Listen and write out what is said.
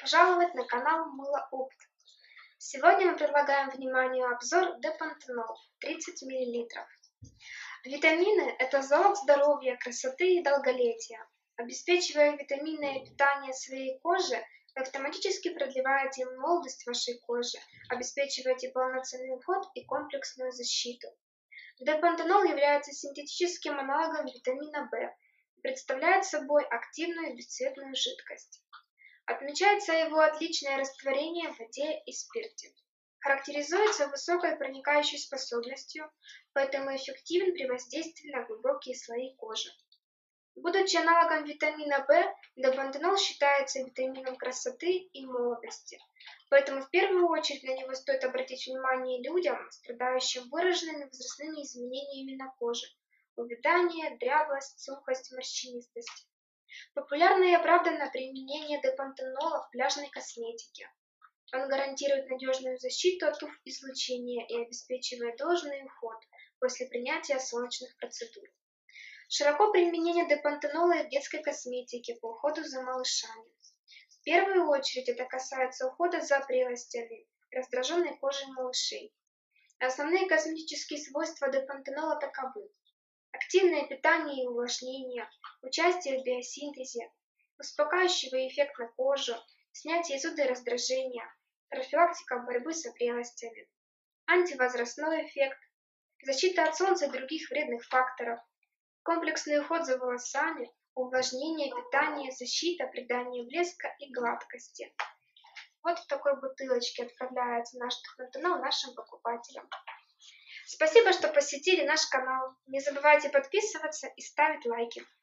пожаловать на канал Мыло Опт. Сегодня мы предлагаем вниманию обзор Депантенол 30 мл. Витамины – это залог здоровья, красоты и долголетия. Обеспечивая витаминное питание своей кожи, вы автоматически продлеваете молодость вашей кожи, обеспечиваете полноценный уход и комплексную защиту. Депантенол является синтетическим аналогом витамина В и представляет собой активную бесцветную жидкость. Отмечается его отличное растворение в воде и спирте. Характеризуется высокой проникающей способностью, поэтому эффективен при воздействии на глубокие слои кожи. Будучи аналогом витамина В, депантенол считается витамином красоты и молодости, поэтому в первую очередь на него стоит обратить внимание людям, страдающим выраженными возрастными изменениями на коже: увядание, дряблость, сухость, морщинистость. Популярно и оправданно применение депантенола в пляжной косметике. Он гарантирует надежную защиту от УВ-излучения и обеспечивает должный уход после принятия солнечных процедур. Широко применение депантенола и в детской косметике по уходу за малышами. В первую очередь это касается ухода за прелестями, раздраженной кожей малышей. Основные косметические свойства депантенола таковы: активное питание и увлажнение, участие в биосинтезе, успокаивающий эффект на кожу, снятие зуда и раздражения, профилактика борьбы с прелестями, антивозрастной эффект, защита от солнца и других вредных факторов, комплексный уход за волосами, увлажнение, питание, защита, придание блеска и гладкости. Вот в такой бутылочке отправляется наш депантенол нашим покупателям. Спасибо, что посетили наш канал. Не забывайте подписываться и ставить лайки.